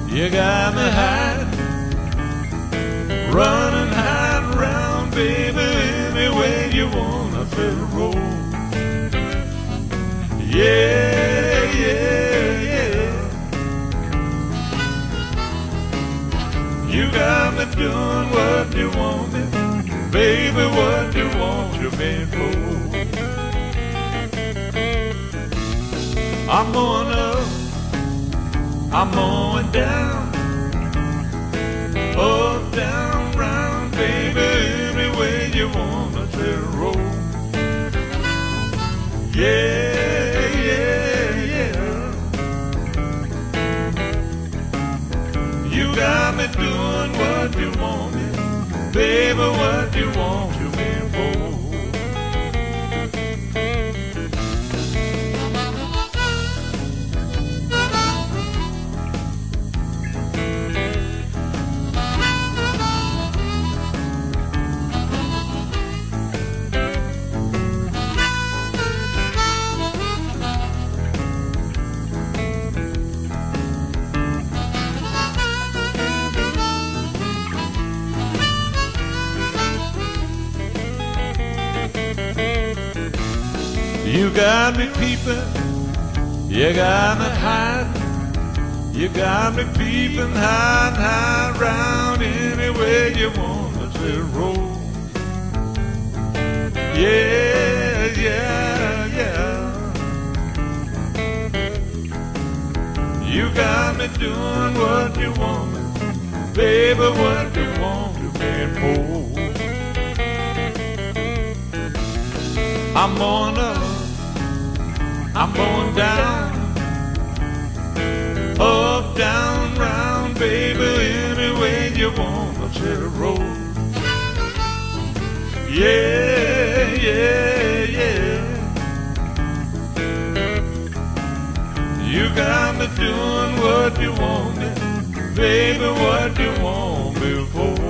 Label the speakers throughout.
Speaker 1: You got me hiding, running, hiding around, baby, anywhere you wanna to roll. Yeah, yeah, yeah. You got me doing what you want me, baby, what you want you me for. I'm going up, I'm going down, up, down, round, baby, any way you wanna to roll. Yeah, yeah, yeah. You got me doing what you want me, baby, what you want you me for. You got me peeping, you got me hiding, you got me peeping, hiding, hiding round anywhere you want to roll. Yeah, yeah, yeah. You got me doing what you want me, baby, what you want to be for. I'm going up, I'm going down, up, down, round, baby, anywhere you want to roll. Yeah, yeah, yeah. You got me doing what you want me, baby, what you want me for.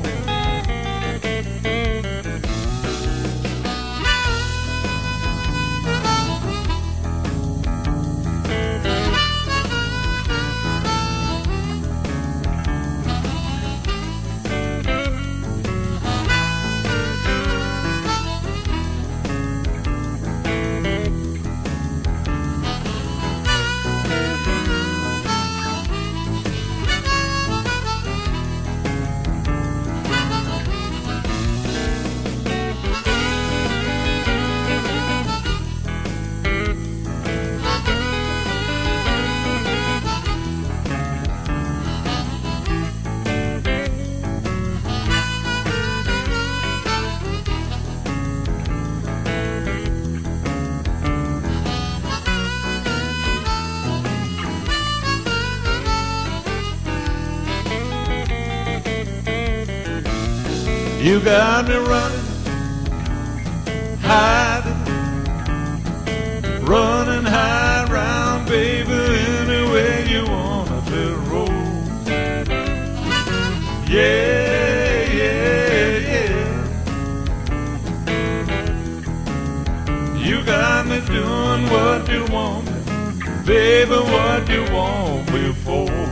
Speaker 1: You got me running, hiding, running high round, baby, anywhere you wanna to roll. Yeah, yeah, yeah. You got me doing what you want me, baby, what you want me for.